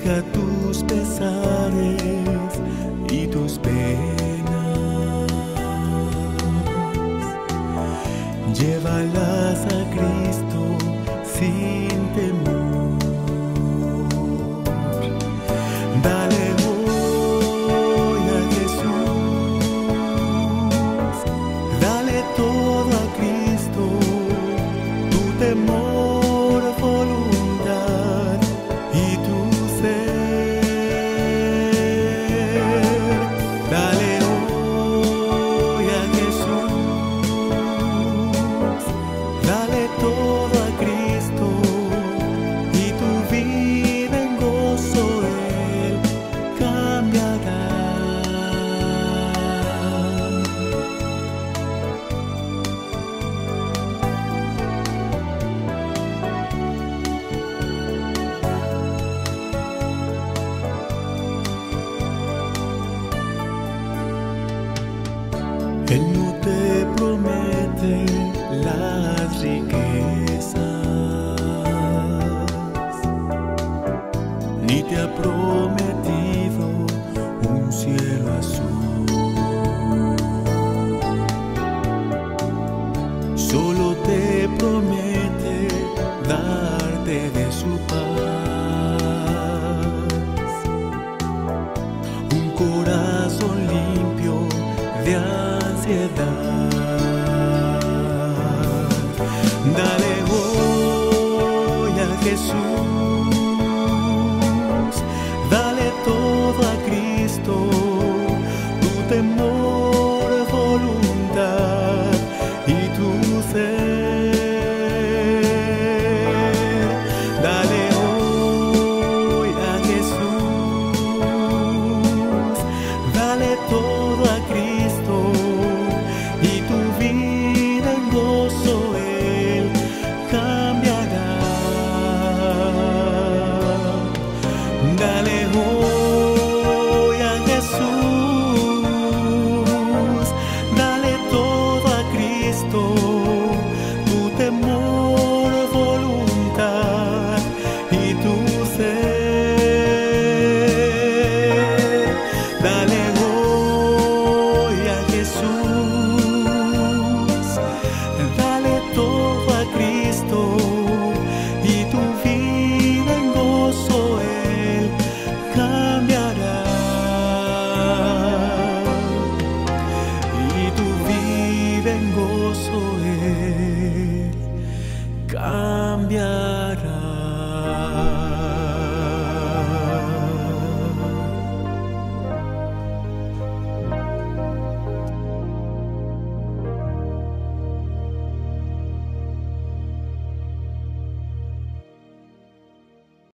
Deja tus pesares y tus penas, llévalas a Cristo sin temor. Dale hoy a Jesús, dale todo a Cristo, tu temor, voluntad y tu ser. Dale hoy a Jesús, dale todo a Cristo y tu vida en gozo Él cambiará. Él no te promete las riquezas, ni te ha prometido un cielo azul. Solo te promete darte de su paz, un corazón limpio de ansiedad. Dale hoy a Jesús, dale todo a Cristo, tu temor, voluntad y tu ser.